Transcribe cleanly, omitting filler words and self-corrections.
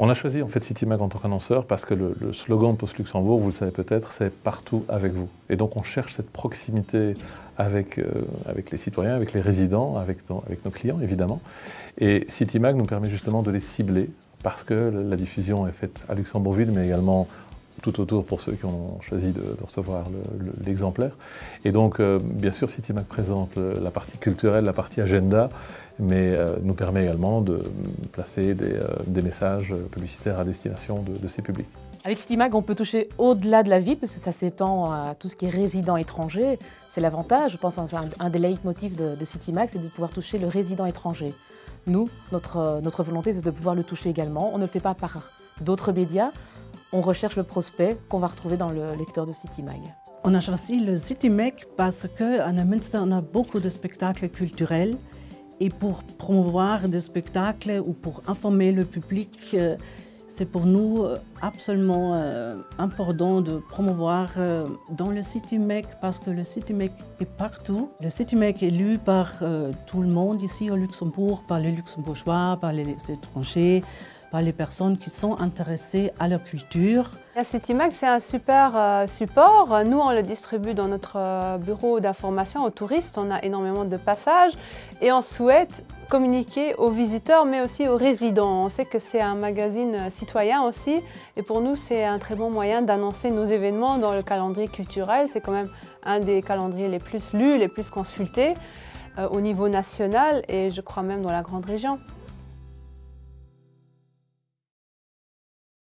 On a choisi en fait CityMag en tant qu'annonceur parce que le slogan de Post Luxembourg, vous le savez peut-être, c'est « partout avec vous ». Et donc on cherche cette proximité avec les citoyens, avec les résidents, avec nos clients évidemment. Et CityMag nous permet justement de les cibler parce que la diffusion est faite à Luxembourgville, mais également tout autour pour ceux qui ont choisi de recevoir l'exemplaire. Et donc, bien sûr, CityMag présente la partie culturelle, la partie agenda, mais nous permet également de placer des messages publicitaires à destination de ces publics. Avec CityMag, on peut toucher au-delà de la ville, parce que ça s'étend à tout ce qui est résident étranger. C'est l'avantage, je pense, un des leitmotifs de CityMag, c'est de pouvoir toucher le résident étranger. Nous, notre volonté, c'est de pouvoir le toucher également. On ne le fait pas par d'autres médias. On recherche le prospect qu'on va retrouver dans le lecteur de CityMag. On a choisi le CityMag parce qu'à Neumünster, on a beaucoup de spectacles culturels. Et pour promouvoir des spectacles ou pour informer le public, c'est pour nous absolument important de promouvoir dans le CityMag parce que le CityMag est partout. Le CityMag est lu par tout le monde ici au Luxembourg, par les Luxembourgeois, par les étrangers, par les personnes qui sont intéressées à la culture. La CityMag, c'est un super support. Nous, on le distribue dans notre bureau d'information aux touristes. On a énormément de passages et on souhaite communiquer aux visiteurs, mais aussi aux résidents. On sait que c'est un magazine citoyen aussi et pour nous, c'est un très bon moyen d'annoncer nos événements dans le calendrier culturel. C'est quand même un des calendriers les plus lus, les plus consultés au niveau national et je crois même dans la grande région.